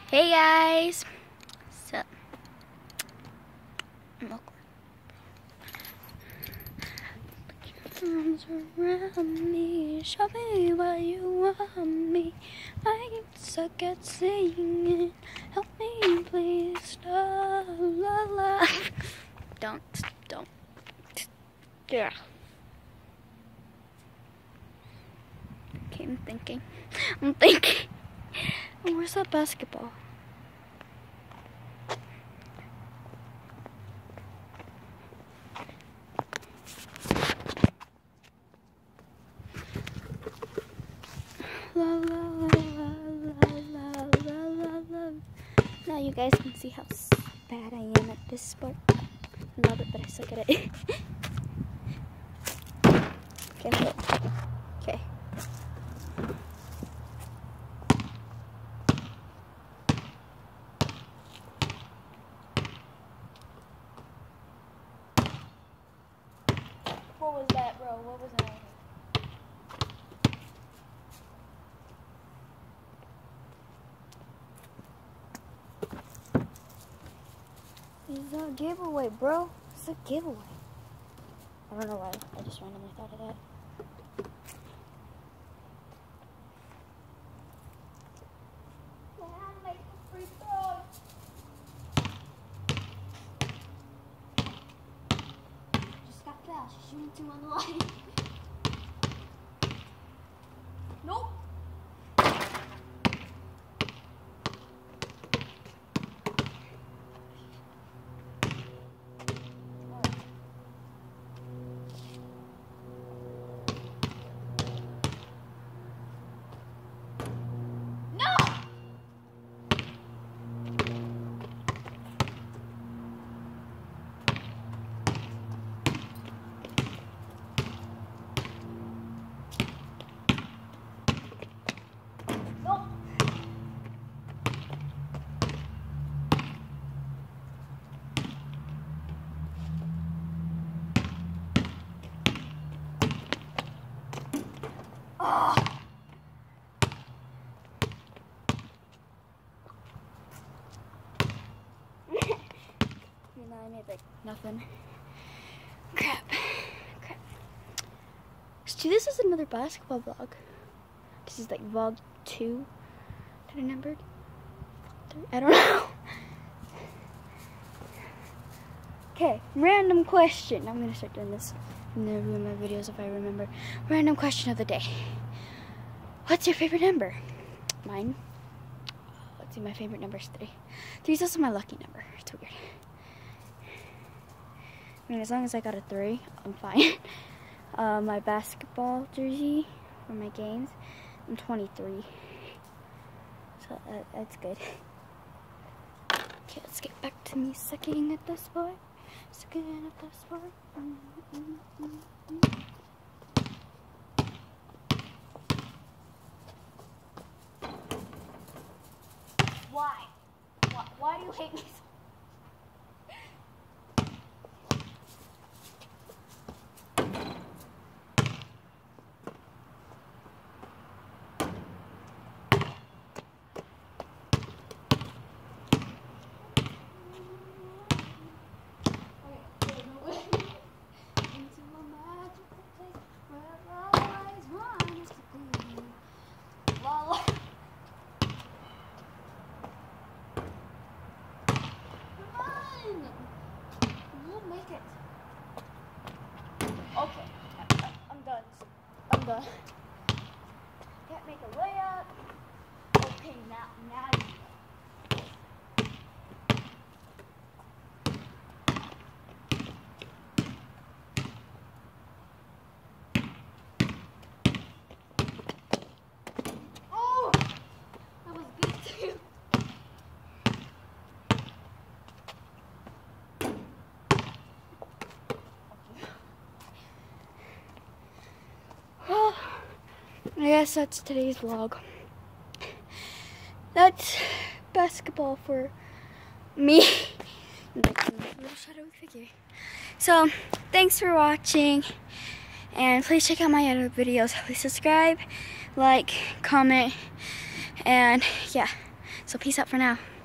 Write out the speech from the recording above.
Hey guys! So, arms around me, show me what you want me. I suck at singing, help me please, la la la. Don't. Yeah. Okay, I'm thinking. Oh, where's that basketball? La la la la la la la la. Now you guys can see how bad I am at this sport. I love it, but I suck at it. Okay. Okay. What was that, bro? What was that? It's a giveaway, bro. It's a giveaway. I don't know why. I just randomly thought of that. Just got fast. She's shooting 2 on the line. Nope. Oh. I made like nothing. Crap. So this is another basketball vlog. This is like vlog 2 that I numbered. 3, I don't know. Okay, random question. I'm gonna start doing this in the room of my videos if I remember. Random question of the day. What's your favorite number? Mine. Let's see, my favorite number is 3. 3 is also my lucky number. It's weird. I mean, as long as I got a 3, I'm fine. My basketball jersey for my games, I'm 23. So that's good. Okay, let's get back to me sucking at this sport. Sucking at this sport. Why? Why do you hate me so? Okay, I'm done. Can't make a layup. Okay, now you go. Oh, that was good too. I guess that's today's vlog. That's basketball for me. Little shadowy figure. So, thanks for watching, and please check out my other videos. Please subscribe, like, comment, and yeah. So peace out for now.